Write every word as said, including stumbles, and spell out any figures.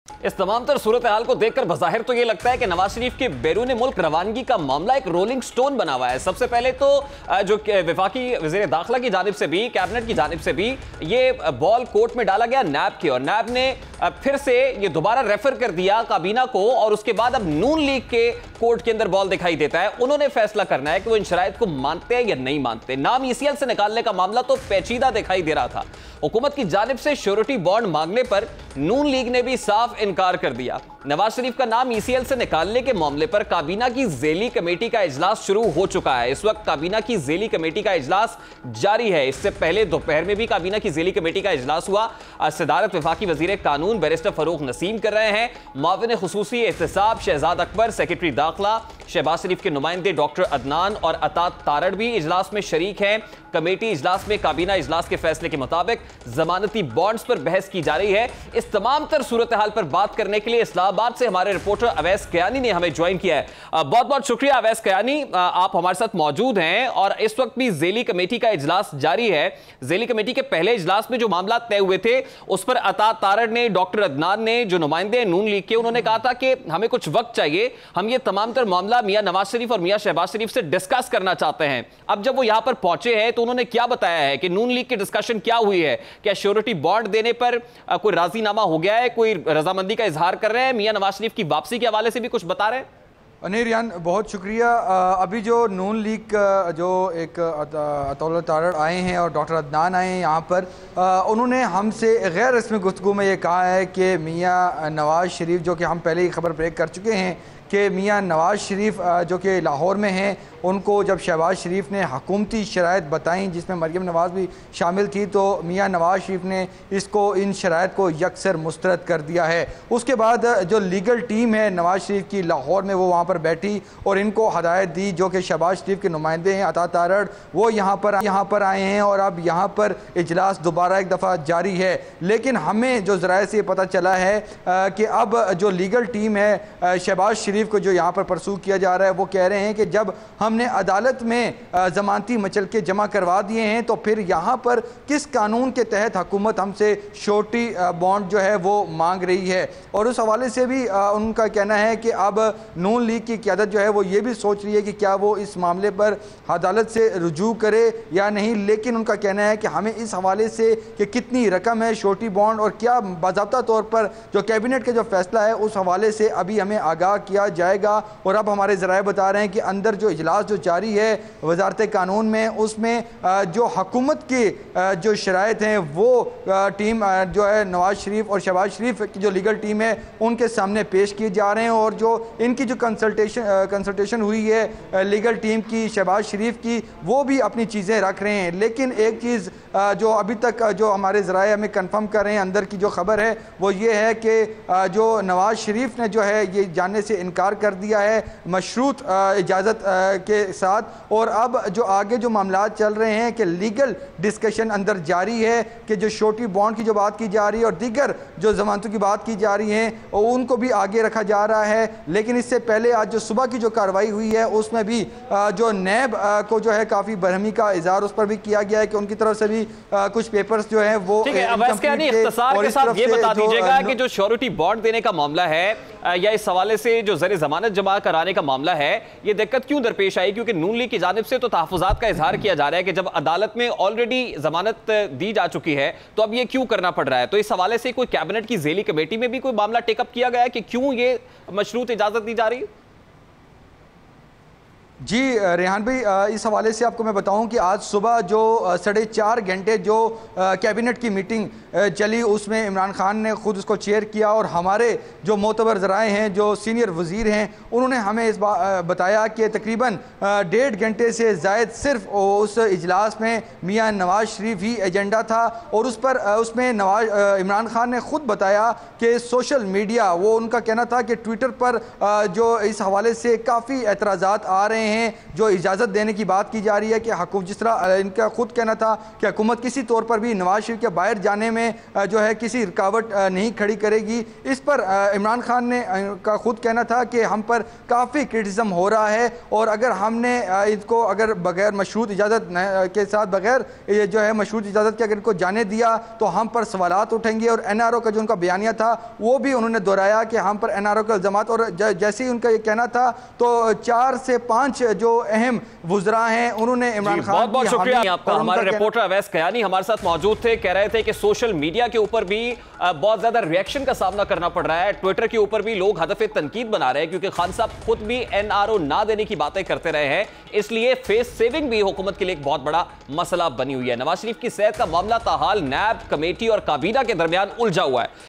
इस तमाम तर सूरत हाल को देखकर बज़ाहिर तो ये लगता है कि नवाज शरीफ के बैरून मुल्क रवानगी का मामला एक रोलिंग स्टोन बना हुआ है। सबसे पहले तो जो वफाकी वज़ीर दाखिला की जानिब से भी, कैबिनेट की जानिब से भी ये बॉल कोर्ट में डाला गया नैब के, और नैब ने फिर से ये दोबारा रेफर कर दिया काबीना को, और उसके बाद अब नून लीग के कोर्ट के अंदर बॉल दिखाई देता है। उन्होंने फैसला करना है कि वो इन शराइत को मानते हैं या नहीं मानते। नाम ईसीएल से निकालने का मामला तो पेचीदा दिखाई दे रहा था। हुकूमत की जानिब से श्योरिटी बॉन्ड मांगने पर नून लीग ने भी साफ इनकार कर दिया। नवाज शरीफ का नाम ईसीएल से निकालने के मामले पर काबीना की ज़ेली कमेटी का इजलास शुरू हो चुका है। इस वक्त काबीना की ज़ेली कमेटी का इजलास जारी है। इससे पहले दोपहर में भी काबीना की ज़ेली कमेटी का इजलास हुआ। सदारत वफाकी वजीर कानून बैरिस्टर फरूक नसीम कर रहे हैं। मुआविन खुसूसी एहतसाब शहजाद अकबर, सेक्रेटरी दाखिला शहबाज शरीफ के नुमाइंदे डॉक्टर अदनान और अता तारड़ भी इजलास में शरीक हैं। कमेटी इजलास में काबीना इजलास के फैसले के मुताबिक जमानती बॉन्ड्स पर बहस की जा रही है। इस तमाम तर सूरत हाल पर बात करने के लिए इस्लामाबाद से हमारे रिपोर्टर अवैस कयानी ने हमें ज्वाइन किया है। बहुत बहुत शुक्रिया अवैस कयानी, आप हमारे साथ मौजूद हैं। और इस वक्त भी ज़ेली कमेटी का इजलास जारी है। ज़ेली कमेटी के पहले इजलास में जो मामला तय हुए थे उस पर अता तारड़ ने, डॉक्टर अदनान ने, जो नुमाइंदे नून लीग के, उन्होंने कहा था कि हमें कुछ वक्त चाहिए, हम ये तमाम तर मामला मियां नवाज शरीफ और मियां शहबाज शरीफ से डिस्कस करना चाहते हैं। अब जब वो यहां पर पहुंचे हैं तो उन्होंने क्या बताया है कि नून लीग की डिस्कशन क्या हुई है? क्या श्योरिटी बॉन्ड देने पर कोई राजीनामा हो गया है, कोई रजामंदी का इजहार कर रहे हैं? मियां नवाज शरीफ की वापसी के हवाले से भी कुछ बता रहे हैं? अनिल रियान, बहुत शुक्रिया। अभी जो नून लीग जो एक अतौल तारड़ आए हैं और डॉक्टर अदनान आए हैं यहाँ पर, उन्होंने हमसे गैर रस्मी गुफ्तगू में ये कहा है कि मियां नवाज शरीफ, जो कि हम पहले ही खबर ब्रेक कर चुके हैं कि मियां नवाज शरीफ जो कि लाहौर में हैं, उनको जब शहबाज शरीफ ने हुकूमती शराइत बताई जिसमें मरियम नवाज भी शामिल थी, तो मियां नवाज शरीफ ने इसको इन शराइत को यकसर मुस्तरद कर दिया है। उसके बाद जो लीगल टीम है नवाज शरीफ की लाहौर में, वो वहाँ पर बैठी और इनको हदायत दी, जो कि शहबाज शरीफ के नुमाइंदे हैं अता तारड़, वो यहाँ पर यहाँ पर आए हैं और अब यहाँ पर इजलास दोबारा एक दफ़ा जारी है। लेकिन हमें जो ज़राए से पता चला है कि अब जो लीगल टीम है शहबाज शरीफ को जो यहाँ पर परसू किया जा रहा है, वो कह रहे हैं कि जब हमने अदालत में जमानती मचलके जमा करवा दिए हैं तो फिर यहाँ पर किस कानून के तहत हुकूमत हमसे श्योरिटी बॉन्ड जो है वो मांग रही है। और उस हवाले से भी उनका कहना है कि अब नून लीग की क़यादत जो है वो ये भी सोच रही है कि क्या वो इस मामले पर अदालत से रुजू करे या नहीं। लेकिन उनका कहना है कि हमें इस हवाले से कि कितनी रकम है श्योरिटी बॉन्ड और क्या बाज़ाब्ता तौर पर जो कैबिनेट का जो फैसला है उस हवाले से अभी हमें आगाह किया जाएगा। और अब हमारे ज़राए बता रहे हैं कि अंदर जो इजलास जो जारी है वजारत कानून में, उसमें जो हुकूमत की जो शराइत हैं वो टीम जो है नवाज शरीफ और शहबाज शरीफ की जो लीगल टीम है उनके सामने पेश किए जा रहे हैं। और जो इनकी जो कंसल्टेशन कंसल्टेशन हुई है लीगल टीम की शहबाज शरीफ की, वो भी अपनी चीज़ें रख रहे हैं। लेकिन एक चीज़ जो अभी तक जो हमारे ज़राए हमें कन्फर्म कर रहे हैं, अंदर की जो खबर है वो ये है कि जो नवाज शरीफ ने जो है ये जानने से इनकार कर दिया है मशरूत इजाज़त के साथ। और अब जो आगे जो मामला चल रहे हैं कि लीगल डिस्कशन अंदर जारी है कि जो श्योरिटी बॉन्ड की जो बात की जा रही है और दीगर जो जमानतों की बात की जा रही हैं उनको भी आगे रखा जा रहा है। लेकिन इससे पहले आज जो सुबह की जो कार्रवाई हुई है उसमें भी जो नैब को जो है काफ़ी बरहमी का इजहार उस पर भी किया गया है कि उनकी तरफ से भी कुछ पेपर्स जो है वो इख्तिसार के साथ ये बता दीजिएगा कि जो श्योरिटी बॉन्ड देने का मामला है या इस हवाले से जो ज़र जमानत जमा कराने का मामला है, ये दिक्कत क्यों दरपेश आई? क्योंकि नून लीग की जानिब से तो तहफ़्फ़ुज़ात का इजहार किया जा रहा है कि जब अदालत में ऑलरेडी जमानत दी जा चुकी है तो अब ये क्यों करना पड़ रहा है। तो इस हवाले से कोई कैबिनेट की ज़ेली कमेटी में भी कोई मामला टेकअप किया गया है कि क्यों ये मशरूत इजाज़त दी जा रही है? जी रेहान भाई, इस हवाले से आपको मैं बताऊं कि आज सुबह जो साढ़े चार घंटे जो कैबिनेट की मीटिंग चली उसमें इमरान खान ने खुद उसको चेयर किया और हमारे जो मोतबर ज़राए हैं, जो सीनियर वज़ीर हैं, उन्होंने हमें इस बात बताया कि तकरीबन डेढ़ घंटे से ज़ायद सिर्फ उस इजलास में मियां नवाज शरीफ ही एजेंडा था। और उस पर उसमें नवाज इमरान खान ने खुद बताया कि सोशल मीडिया, वो उनका कहना था कि ट्विटर पर जो इस हवाले से काफ़ी एतराज़ात आ रहे हैं हैं, जो इजाज़त देने की बात की जा रही है कि हुकूमत, जिस तरह इनका खुद कहना था कि हुकूमत किसी तौर पर भी नवाज शरीफ के बाहर जाने में जो है किसी रुकावट नहीं खड़ी करेगी। इस पर इमरान खान ने का खुद कहना था कि हम पर काफ़ी क्रिटिसिज्म हो रहा है और अगर हमने इसको अगर बगैर मशरूत इजाज़त के साथ बगैर ये जो है मशरूत इजाज़त के अगर इनको जाने दिया तो हम पर सवालात उठेंगे। और एन आर ओ का जो उनका बयानिया था वो भी उन्होंने दोहराया कि हम पर एन आर ओ के इल्ज़ामात, और जैसे ही उनका ये कहना था तो चार से पाँच जो अहम वुज़रा हैं उन्होंने इमरान खान, बहुत बहुत शुक्रिया आपका। हमारे रिपोर्टर अवैस कयानी हमारे साथ मौजूद थे, कह रहे थे कि सोशल मीडिया के ऊपर भी बहुत ज्यादा रिएक्शन का सामना करना पड़ रहा है, ट्विटर के ऊपर भी लोग हदफ तनकीद बना रहे हैं क्योंकि खान साहब खुद भी एन आर ओ ना देने की बातें करते रहे हैं, इसलिए फेस सेविंग भी हुकूमत के लिए एक बहुत बड़ा मसला बनी हुई है। नवाज शरीफ की सेहत का मामला ताहाल नैब कमेटी और काबीना के दरमियान उलझा हुआ है।